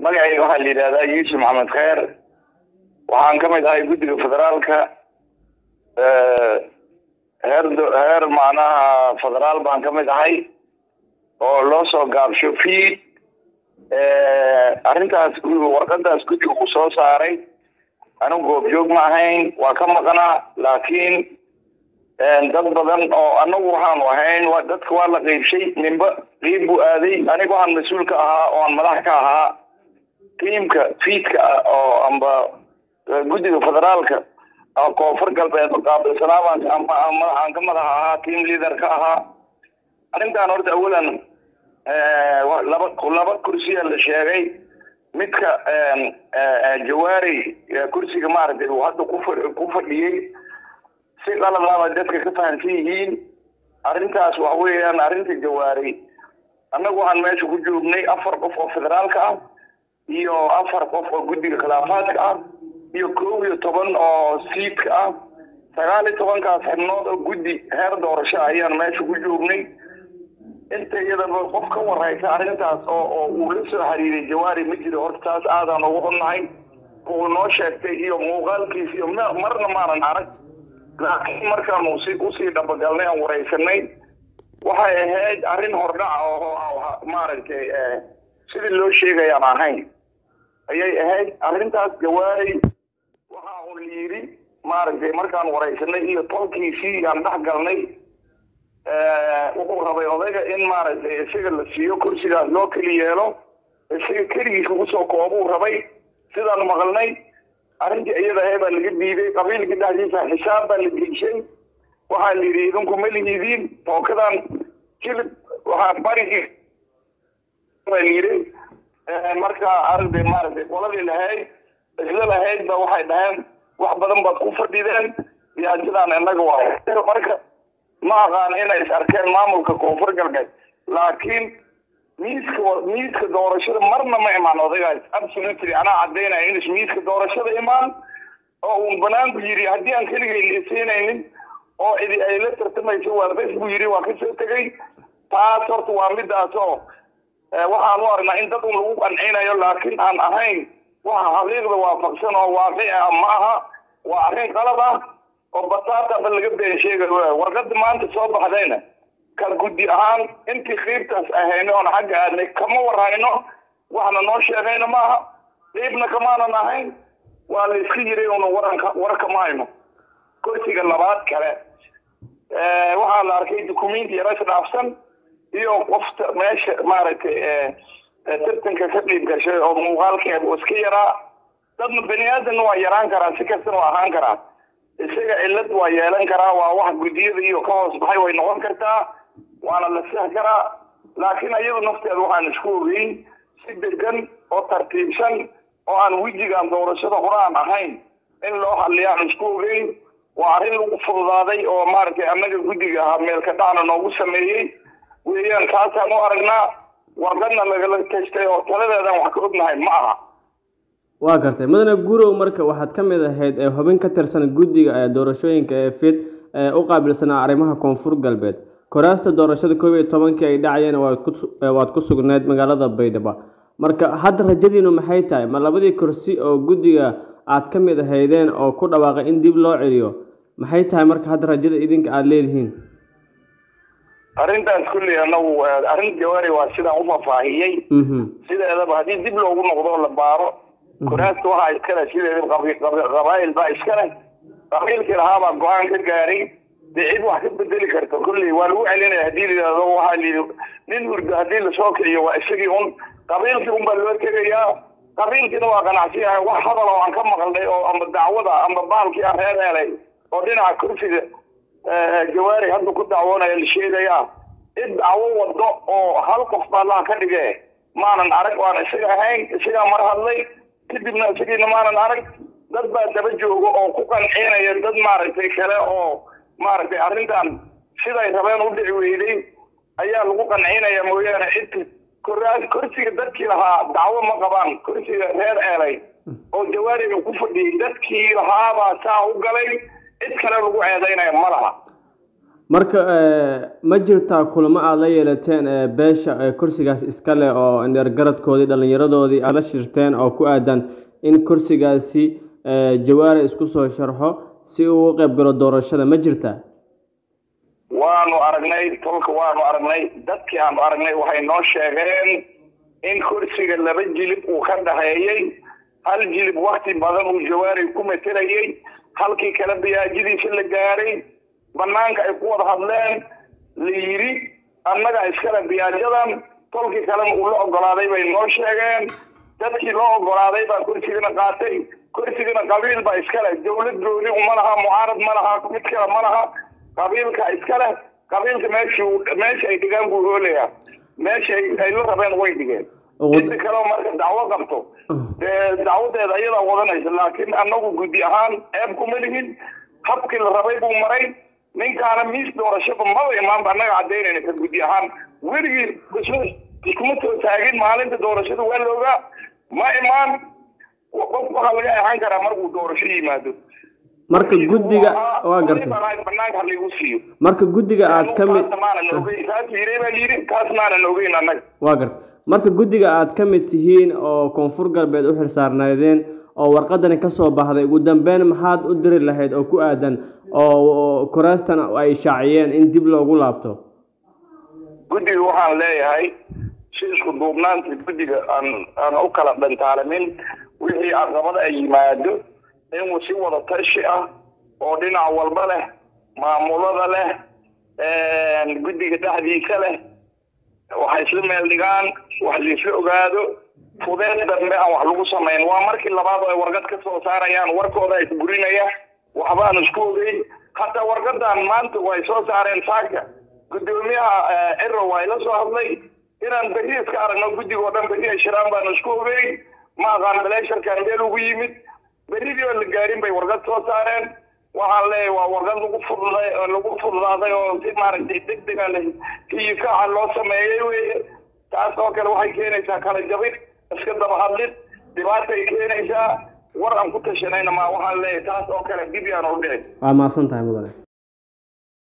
magacayga waxaa la yidhahdaa yuusuf maxamed kheer waxaan ka mid ahay guddiga federaalka heer macnaha federaal baan ka mid ahay oo loo soo gaabsho fiid arrintaas warqadaas guddiga uu soo saaray anigu goobjoog ma ahayn waa ka maqnaa laakiin dad badan oo anagu waxaanu ahayn dadka waa la qeybshay ninba qeyb buu aaday aniga waxaan mas-uul ka ahaa oo aan madax ka ahaa tiimka fiidka oo amba guddiga federaalka koonfur galbeed qaabilsanaabaan aan ka madax ahaa team leader ka ahaa arrintan horta awalan laba kursiya la sheegay midka jawaari kursiga maaragtay uu hadda ku fadhiyey si qaladaaba dadka ka fahansan yihiin arrintaas waxa weeyaan arrinta jawaari annagu waxaan meesha ku joognay 4 qof oo federaalka ah iyo 4 qof oo guddiga khilaafaadka ah iyo 11 oo siidka ah 19 xubnood oo guddi heer doorasho ayaan meesha ku joognay inta iyadaba qof ka waraysa arrintaas oo uu la soo xiriiray jawaari ma jiro horta taas aadaan ugu xunnahay uu noo sheegtay iyo muuqaalkiisa iyo marna maanan arag laakiin markaan usii dhabagalnay aan waraysanay waxay ahayd arrin hordhac oo maaragtay sidii loo sheegayaan ahayn ayay ahayd arrintaas jawaari waxa uu yidhi maaragtay markaan waraysanay iyo tolkiisii aan dhex galnay wuxuu rabay odayga in maaragtay isaga la siiyo kursigaas loo keli yeelo isaga keligiis ugu soo koobuu rabay sidaan maqalnay arrintii iyada ahayd baa laga diiday qabiilkii dhexdiisa xisaab baa la geyshay waxaa la yidhi idinku ma lihidiin tookadan jilib waxaa barigii baa la yidhi markaa arday maaragtay qoladii lahayd isla lahayd ba waxay dhaheen wax badan baad ku fadhideen yaa sidaan innaga waa marka ma aqaan inay is arkeen maamulka koonfur galbeed laakiin miiska doorashada marna ma imaan odaygaas absolutely anaa caddaynaya in miiska doorashada imaan oo uu banaanku yidhi haddii aan keligay liisiinaynin oo cidi ay la tartamayso waa bes buu yidhi waa ka soo tegay taas horta waa midaas oo waxaan u aragnaa in dad un lagu qancinayo laakiin aan ahayn waxa xaqiiqda waafaqsan oo waaqici ah ma aha waa arrin qalad ah oo bataataba laga been sheegayo warqada maanta soo baxdayna ka guddi ahaan intii qiibtaas ahayna oon xagga aadnay kama warhayno waxna noo sheegayna maaha qiibna kamaanan ahayn waa la iska yiray una warka ma hayno kursiga labaad kale waxaa la arkay dukumenti yara isdhaafsan iyo qofta meesha maaragtay tartanka ka qiib gashay oo muuqaalkeeda uu iska yaraa dadna bani aadanna waa yaraan karaa si kastana waa ahaan karaa isaga cillad waa yeelan karaa waa wax guddiyada iyo ka hoos baxay way noqon kartaa waana la sih karaa laakiin iyadu nafteeda waxaan isku ogeyn si degan oo tartiibsan oo aan wejigaan doorashada horaan ahayn in loo hadliyaan isku ogeyn waa arrin lagu fududaaday oo maaragtay annaga guddiga ahaa meel ka dhacna noogu sameeyey weeyaan taasaan u aragnaa warqadna lagala tastay oo taladeedan wax ka ognahay ma aha waa gartay mudane gurow marka waxaad ka mid ahayd xubin ka tirsan guddiga doorashooyinka ee fid u qaabilsanaa arrimaha koonfur galbeed kuraasta doorashada 11 ay dhacayeen waad ku sugnayd magaalada Baydhabo marka hadda rajadiinu maxay tahay ma labadii kursi oo guddiga aad ka mid ahaydeen oo ku dhawaaqay in dib loo celiyo maxay tahay marka hadda rajada idinka aad leedihiin arrintaas kulli anagu arrin jawaari waa sidaan u faahfaahiyey sideedaba haddii dib loogu noqdo la baaro kuraasta waxaa iskale sideeda qabaa'il baa iskale qabiilkii lahaabaa go-aan ka gaaray dee cid wax ka bedeli karta kulli waa lagu celinaya haddii la yidhahdo waxaa la yidhi nin hurdo haddii lasoo kiciyo waa isagii un qabiilkii un baa loo tegayaa qabiilkiina waa qanacsiyahay wax hadal oo aan ka maqalnay oo amba dacwada amba baalkii aan reer helay oo dhinaca kursiga jawaari hadda ku dacwoonaya la sheegayaa cid dacwo wado oo hal qof baa laha ka dhige maanan arag waan isaga ahayn isagaa mar hadlay kadibna isagiina maanan arag dad baa daba jooga oo ku qancinaya dad maaragtay kale oo maaragtay arrintan siday rabeen u dhici weyday ayaa lagu qancinaya mooyaane cid kursiga dadkii lahaa dacwo ma qabaan kursiga reer eelay oo jawaariga ku fadhiyey dadkii lahaabaa saa u galay cid kale lagu ceedaynaya ma laha marka ma jirtaa kulamo aad la yeelateen beesha kursigaas iska leh oo indhergaradkoodii dhallinyaradoodii aad la shirteen oo ku aadan in kursigaasi Jawaari isku soo sharxo si uu u qayb galo doorashada ma jirtaa waanu aragnay tolka waanu aragnay dadkii aan aragnay waxay noo sheegeen in kursiga laba jilib uu ka dhaxeeyay hal jilib waqti badan uu Jawaari ku metelayay halkii kala biyaajidiisa la gaaray banaanka ay ku wada hadleen la yiri annaga iskala biyaajadan tolkii kale uu la ogolaaday bay noo sheegeen dadkii loo ogolaaday baa kursigana qaatay kursigana qabiil baa iskala dawlad gooni uma laha mucaarad ma laha mid kale ma laha qabiilka iskala qabiilka meesha ay dhigaan buu hoolaya meesha ay la rabeen way dhigeen inta kale marka dacwo qabto dacwadeeda ayada wadanaysa laakiin annagu gudi ahaan eeb kuma lihin habkii la rabay buu maray ninkaana miis doorashada ma imaan annaga cadeynayna ka gudi ahaan werigii iskuma soo taagin maalinta doorashada waa looga ma imaan waxa laga ahaan karaa markuu doorasho yimaado marka guddiga waa gartay banaanka lagu siiyo marka guddiga aad ka mid waa gartay marka guddiga aad ka mid tihiin oo koonfur galbeed u xilsaarnaydeen oo warqadani ka soo baxday ugu dambeyn maxaad u diri lahayd oo ku aadan oo kuraastan ay shaaciyeen in dib loogu laabto guddiga waxaan leeyahay si isku duubnaanta guddiga aan u kala dhantaalamin wixii caqabada ay yimaado inuu si wada tashi ah oo dhinac walba leh maamulada leh guddiga dhexdiisa leh waxay isla meel dhigaan wax la isla ogaado fudeed dambe aan wax lagu samayn waa markii labaad ay warqad ka soo saarayaan warkooda ay burinaya waxbaan isku ogay hatta warqadan maanta way soo saareen saaka gudoomiyaha Ero way la soo hadlay inaan bariis ka aragno guddiga oo dhan bariis shiraan baan isku ogay ma aqaan baleesharkan meel ugu yimid bariis oo la gaarin bay warqad soo saareen waxaan leeyahay waa warqad lagu fududaaday oo si maaragtay degdeg ah iyo ka loo sameeyay weeye taas oo kale waxay keenaysaa kala jabid iska daba hadlid dhibaato ay keenaysaa war aan ku tashanayna ma waxaan leeyahay taas oo kale dib yaan u dhicin waa maasan tahay mudane